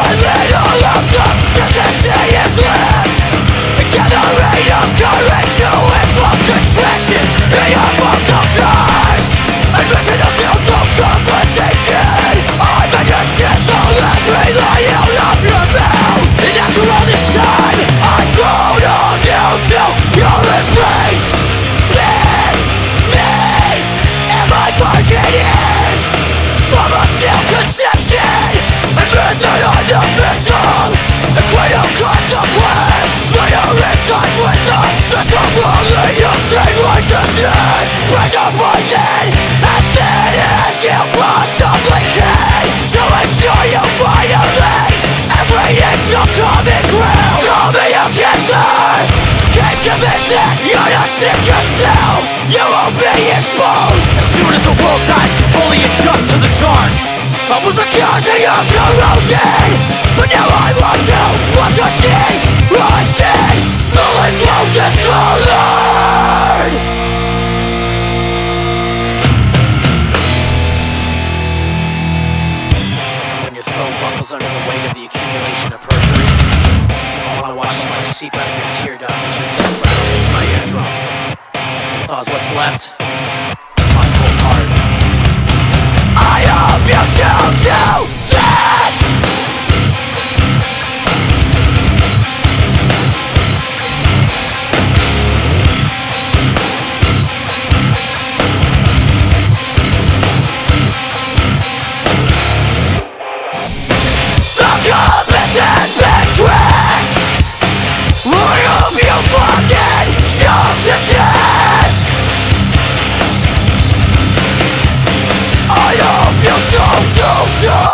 little lonesome just to see is lived. Gathering up courage to invoke contractions in your vocal cords. Admission of guilt, no confrontation. I've had to chisel every lie out of your mouth. And after all this time, I've grown immune to your embrace. Spin me, and my version is from a still conception. Admit that I'm the victim, a cradle consequence. Later resides with the sense of wrongly obtained righteousness. Pressure poison, as thin as you possibly can, to ensure you violate every inch of common ground. Call me a cancer, can't convince that you're not sick yourself. You will be exposed as soon as the world's eyes can fully adjust to the dark. I was accusing of corrosion, but now I want to watch your skin rusted, slowly grow discolored. When your throat buckles under the weight of the accumulation of perjury, I want to watch my seep out of your tear duct as your death rattle hits my eardrum. It thaws what's left of my cold heart. I hope you shoot to death. The compass has been cracked. I hope you fucking shoot to death. I hope you shoot